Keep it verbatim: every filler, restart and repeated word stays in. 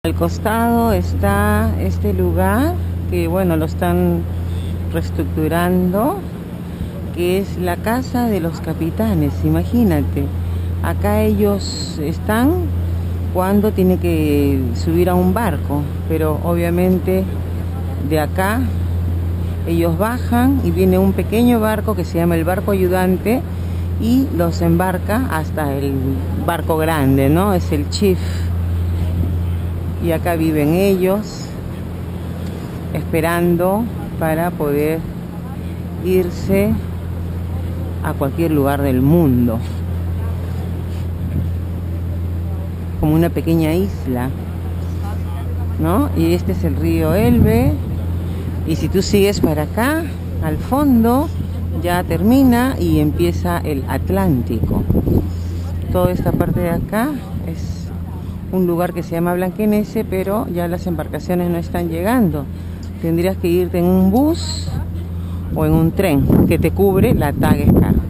Al costado está este lugar que bueno lo están reestructurando, que es la casa de los capitanes. Imagínate, acá ellos están cuando tienen que subir a un barco, pero obviamente de acá ellos bajan y viene un pequeño barco que se llama el barco ayudante y los embarca hasta el barco grande, ¿no? Es el chief. Y acá viven ellos esperando para poder irse a cualquier lugar del mundo, como una pequeña isla, ¿no? Y este es el río Elbe, y si tú sigues para acá al fondo ya termina y empieza el Atlántico. Toda esta parte de acá es un lugar que se llama Blanquenese, pero ya las embarcaciones no están llegando. Tendrías que irte en un bus o en un tren que te cubre la Tagescar.